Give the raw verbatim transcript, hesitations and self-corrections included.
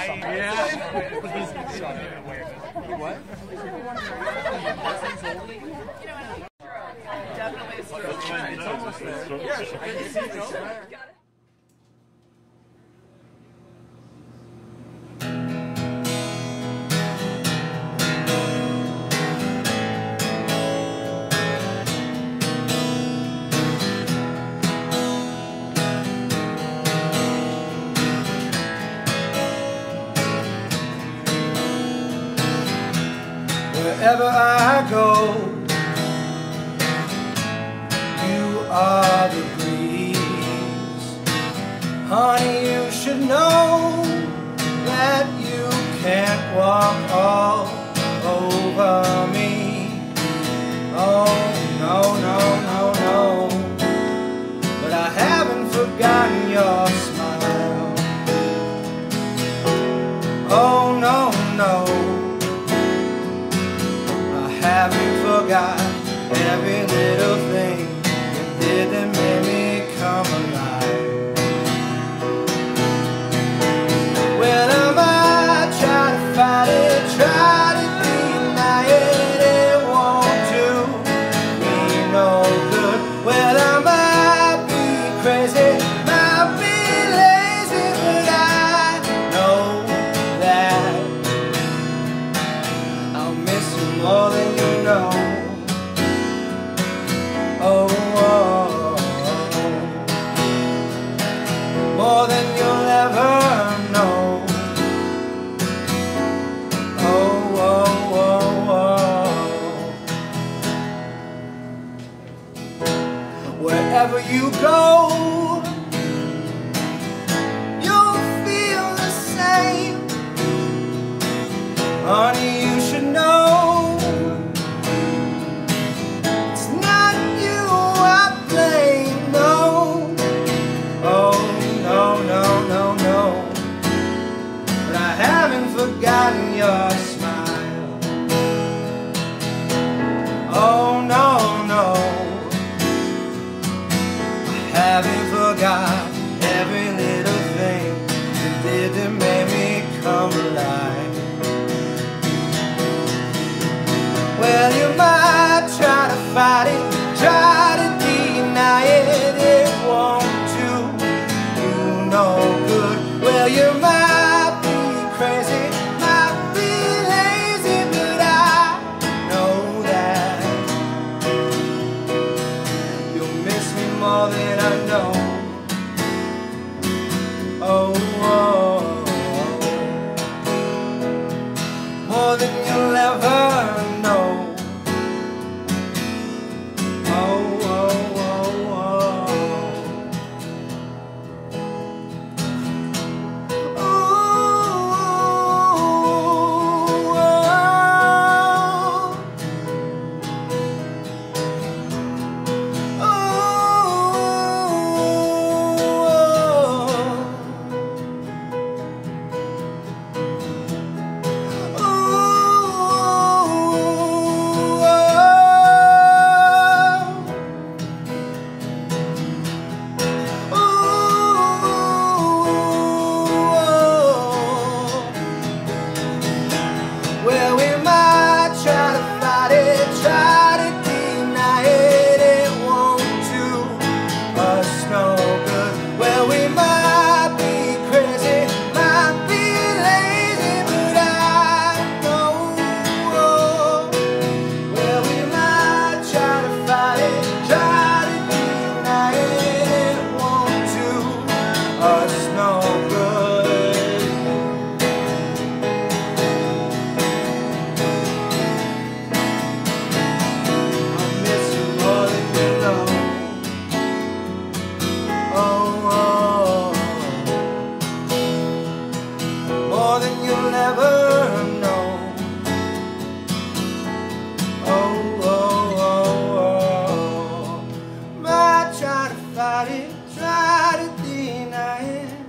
What? Definitely a stroke. It's almost there. Yeah, she couldn't see it. Wherever I go, you are the breeze. Honey, you should know that you can't walk all over me. Oh, no, no, no, no. But I haven't forgotten your smile. Oh, no, no. I haven't forgot every little thing you did that made me come alive. Well, I might try to fight it, try to deny it, it won't do me no good. Well, I might be crazy, might be lazy, but I know that I'll miss you more than you know. Oh, oh, oh, more than you'll ever know. Oh, oh, oh, oh. Wherever you go, you'll feel the same. Honey, you should know. Forgotten your smile. Oh no, no, I haven't forgot every little thing you did to make me come alive. Well, you might try to fight it, try to deny it, it won't do you no good. Well, you might be crazy, more than I know. Oh, oh, oh, more than you'll ever know. Oh, oh, oh, well, we might try to fight it, try to deny it, it won't do us no good. Well, we might be crazy, might be lazy, but I know. Well, we might try to fight it, try to deny it, it won't do us no good. More than you'll ever know. Oh, oh, oh, oh. Might try to fight it, try to deny it.